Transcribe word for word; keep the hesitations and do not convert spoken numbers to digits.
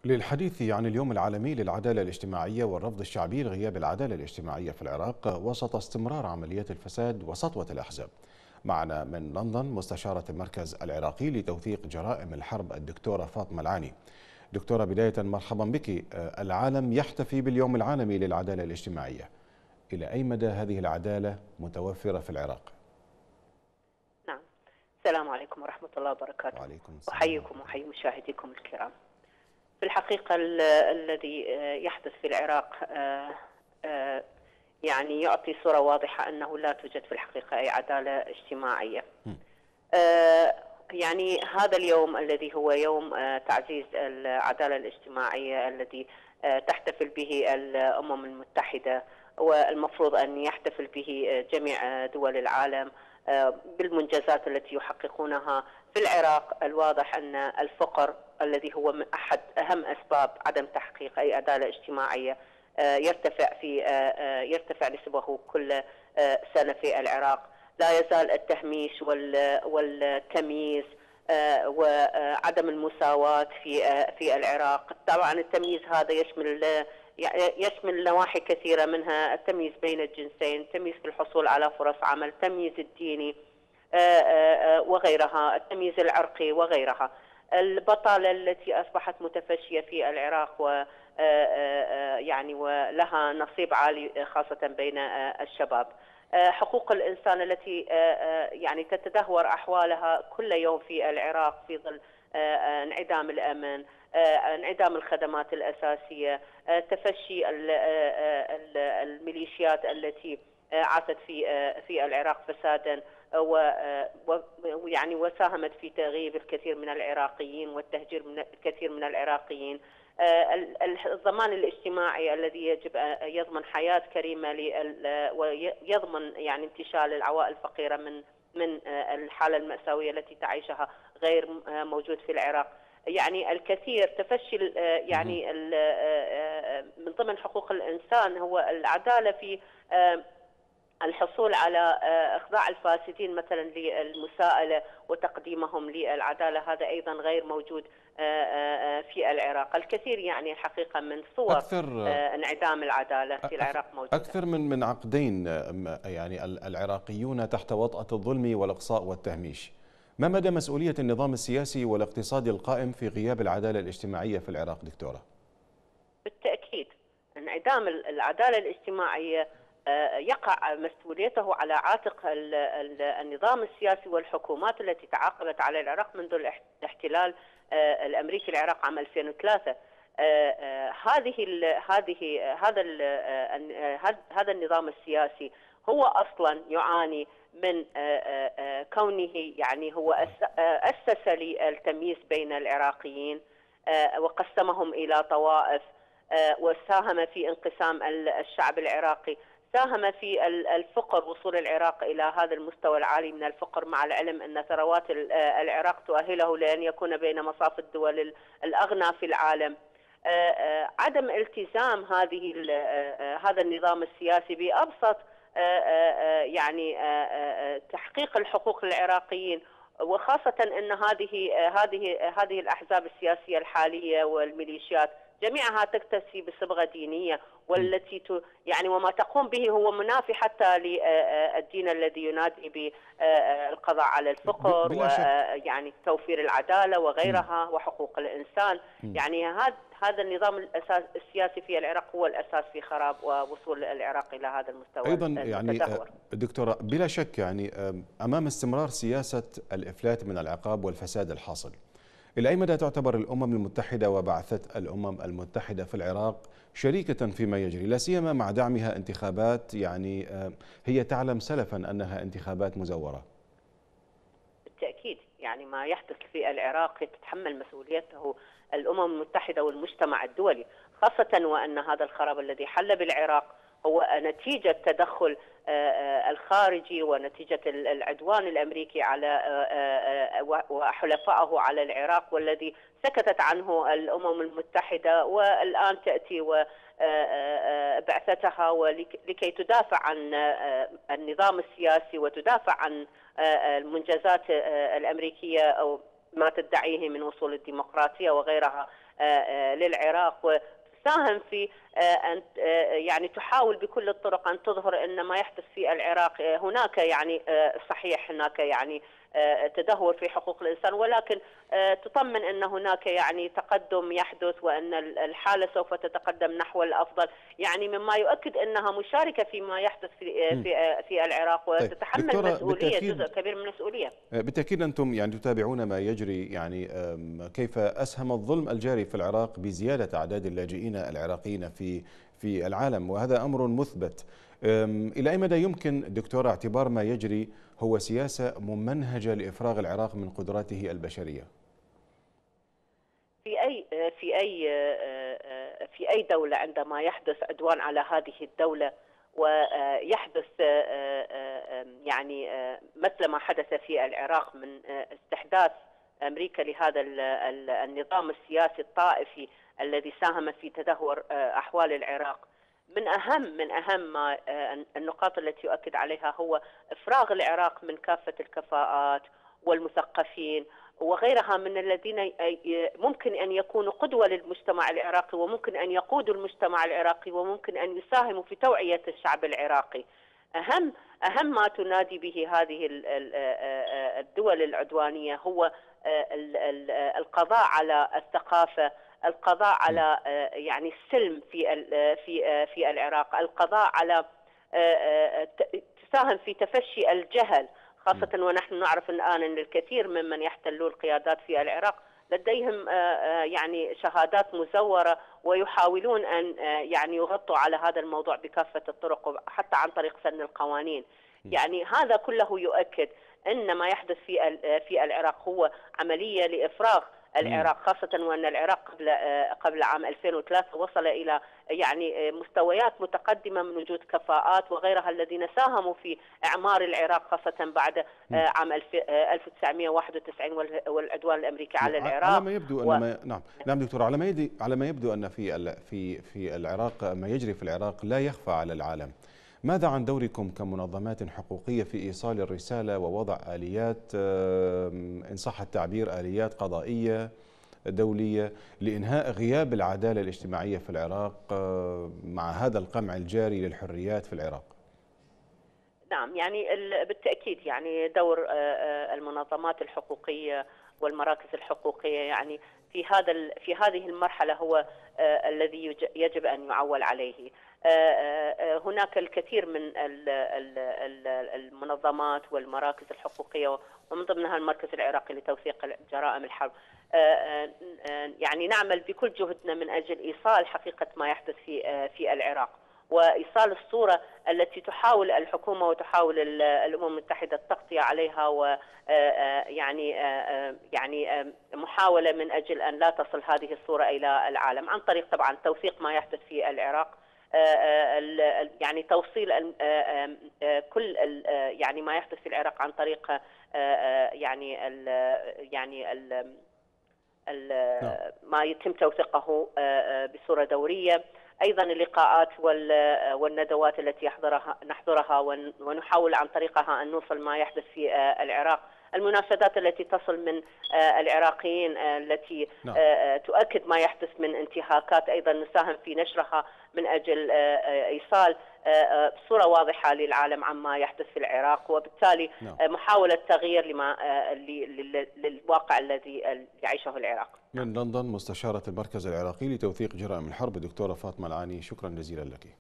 للحديث عن اليوم العالمي للعدالة الاجتماعية والرفض الشعبي لغياب العدالة الاجتماعية في العراق وسط استمرار عمليات الفساد وسطوة الأحزاب. معنا من لندن مستشارة المركز العراقي لتوثيق جرائم الحرب الدكتورة فاطمة العاني. دكتورة، بداية مرحبا بك. العالم يحتفي باليوم العالمي للعدالة الاجتماعية، إلى أي مدى هذه العدالة متوفرة في العراق؟ نعم، السلام عليكم ورحمة الله وبركاته. وعليكم السلام. أحييكم وأحيي مشاهديكم الكرام. في الحقيقة الذي يحدث في العراق يعني يعطي صورة واضحة أنه لا توجد في الحقيقة أي عدالة اجتماعية. يعني هذا اليوم الذي هو يوم تعزيز العدالة الاجتماعية الذي تحتفل به الأمم المتحدة، والمفروض أن يحتفل به جميع دول العالم بالمنجزات التي يحققونها في العراق. الواضح أن الفقر الذي هو من أحد أهم أسباب عدم تحقيق أي عدالة اجتماعية يرتفع في يرتفع نسبه كل سنة في العراق. لا يزال التهميش والتمييز وعدم المساواة في في العراق. طبعا التمييز هذا يشمل يشمل نواحي كثيرة، منها التمييز بين الجنسين، التمييز في الحصول على فرص عمل، التمييز الديني وغيرها، التمييز العرقي وغيرها. البطالة التي أصبحت متفشية في العراق و يعني ولها نصيب عالي خاصة بين الشباب. حقوق الإنسان التي يعني تتدهور أحوالها كل يوم في العراق في ظل انعدام الأمن، انعدام الخدمات الأساسية، تفشي الميليشيات التي عاشت في في العراق فسادا ويعني وساهمت في تغييب الكثير من العراقيين والتهجير من الكثير من العراقيين. الضمان الاجتماعي الذي يجب أن يضمن حياة كريمة ويضمن يعني انتشال العوائل الفقيرة من من الحالة المأساوية التي تعيشها غير موجود في العراق. يعني الكثير تفشي يعني من ضمن حقوق الإنسان هو العدالة في الحصول على إخضاع الفاسدين مثلا للمساءلة وتقديمهم للعدالة، هذا أيضا غير موجود في العراق. الكثير يعني الحقيقة من صور أكثر انعدام العدالة في العراق موجودة. أكثر من من عقدين يعني العراقيون تحت وطأة الظلم والإقصاء والتهميش. ما مدى مسؤولية النظام السياسي والاقتصادي القائم في غياب العدالة الاجتماعية في العراق دكتورة؟ بالتأكيد انعدام العدالة الاجتماعية يقع مسؤوليته على عاتق النظام السياسي والحكومات التي تعاقبت على العراق منذ الاحتلال الامريكي العراق عام ألفين وثلاثة. هذه هذه هذا هذا النظام السياسي هو اصلا يعاني من كونه يعني هو اسس للتمييز بين العراقيين وقسمهم الى طوائف وساهم في انقسام الشعب العراقي، ساهم في الفقر، وصول العراق إلى هذا المستوى العالي من الفقر، مع العلم أن ثروات العراق تؤهله لأن يكون بين مصاف الدول الأغنى في العالم. عدم التزام هذه هذا النظام السياسي بأبسط يعني تحقيق الحقوق للعراقيين، وخاصة أن هذه هذه هذه الأحزاب السياسية الحالية والميليشيات جميعها تكتسي بصبغة دينية، والتي يعني وما تقوم به هو منافي حتى للدين الذي ينادي بالقضاء على الفقر ويعني توفير العدالة وغيرها وحقوق الإنسان. يعني هذا هذا النظام الأساس السياسي في العراق هو الأساس في خراب ووصول العراق إلى هذا المستوى أيضا. المتدهور. يعني دكتورة، بلا شك يعني أمام استمرار سياسة الإفلات من العقاب والفساد الحاصل، إلى أي مدى تعتبر الأمم المتحدة وبعثة الأمم المتحدة في العراق شريكة فيما يجري، لا سيما مع دعمها انتخابات يعني هي تعلم سلفا أنها انتخابات مزورة؟ بالتأكيد يعني ما يحدث في العراق تتحمل مسؤوليته الأمم المتحدة والمجتمع الدولي، خاصة وأن هذا الخراب الذي حل بالعراق هو نتيجة تدخل الخارجي ونتيجة العدوان الأمريكي على وحلفائه على العراق، والذي سكتت عنه الأمم المتحدة، والآن تأتي وبعثتها ولكي تدافع عن النظام السياسي وتدافع عن المنجزات الأمريكية أو ما تدعيه من وصول الديمقراطية وغيرها. للعراق، تساهم في أن يعني تحاول بكل الطرق أن تظهر أن ما يحدث في العراق هناك يعني صحيح هناك يعني تدهور في حقوق الإنسان، ولكن تطمن أن هناك يعني تقدم يحدث وأن الحالة سوف تتقدم نحو الأفضل، يعني مما يؤكد أنها مشاركة فيما يحدث في في في العراق وتتحمل طيب مسؤولية، جزء كبير من المسؤولية. بالتأكيد أنتم يعني تتابعون ما يجري، يعني كيف أسهم الظلم الجاري في العراق بزيادة أعداد اللاجئين العراقيين في في العالم، وهذا أمر مثبت. إلى أي مدى يمكن دكتورة اعتبار ما يجري هو سياسة ممنهجة لإفراغ العراق من قدراته البشرية؟ في أي في أي في أي دولة عندما يحدث عدوان على هذه الدولة ويحدث يعني مثل ما حدث في العراق من استحداث أمريكا لهذا النظام السياسي الطائفي الذي ساهم في تدهور أحوال العراق، من أهم من أهم ما النقاط التي يؤكد عليها هو إفراغ العراق من كافة الكفاءات والمثقفين وغيرها من الذين ممكن أن يكونوا قدوة للمجتمع العراقي، وممكن أن يقودوا المجتمع العراقي، وممكن أن يساهموا في توعية الشعب العراقي. أهم أهم ما تنادي به هذه الدول العدوانية هو القضاء على الثقافة، القضاء على يعني السلم في في في العراق، القضاء على تساهم في تفشي الجهل، خاصة ونحن نعرف الآن أن الكثير ممن يحتلون القيادات في العراق لديهم يعني شهادات مزورة، ويحاولون أن يعني يغطوا على هذا الموضوع بكافة الطرق حتى عن طريق سن القوانين. يعني هذا كله يؤكد أن ما يحدث في في العراق هو عملية لإفراغ العراق، خاصة وأن العراق قبل قبل عام ألفين وثلاثة وصل إلى يعني مستويات متقدمة من وجود كفاءات وغيرها الذين ساهموا في إعمار العراق، خاصة بعد عام ألف وتسعمئة وواحد وتسعين والعدوان الأمريكي على العراق. على ما يبدو أن و... ما... نعم نعم دكتور، على ما يدي... على ما يبدو أن في ال... في في العراق ما يجري في العراق لا يخفى على العالم. ماذا عن دوركم كمنظمات حقوقية في إيصال الرسالة ووضع آليات، إن صح التعبير آليات قضائية دولية لإنهاء غياب العدالة الاجتماعية في العراق مع هذا القمع الجاري للحريات في العراق؟ نعم، يعني بالتأكيد يعني دور المنظمات الحقوقية والمراكز الحقوقية يعني في هذا في هذه المرحلة هو الذي يجب أن يعول عليه. هناك الكثير من المنظمات والمراكز الحقوقية ومن ضمنها المركز العراقي لتوثيق جرائم الحرب، يعني نعمل بكل جهدنا من أجل إيصال حقيقة ما يحدث في في العراق، وإيصال الصورة التي تحاول الحكومة وتحاول الأمم المتحدة التغطية عليها، ويعني يعني محاولة من أجل أن لا تصل هذه الصورة إلى العالم عن طريق طبعا توثيق ما يحدث في العراق، يعني توصيل كل يعني ما يحدث في العراق عن طريق يعني ال يعني ال ما يتم توثيقه بصورة دورية. أيضا اللقاءات والندوات التي يحضرها نحضرها ونحاول عن طريقها أن نوصل ما يحدث في العراق، المناشدات التي تصل من العراقيين التي تؤكد ما يحدث من انتهاكات، أيضا نساهم في نشرها من أجل إيصال صورة واضحة للعالم عما يحدث في العراق، وبالتالي محاولة تغيير لما للواقع الذي يعيشه العراق. من لندن مستشارة المركز العراقي لتوثيق جرائم الحرب الدكتورة فاطمة العاني، شكرا جزيلا لك.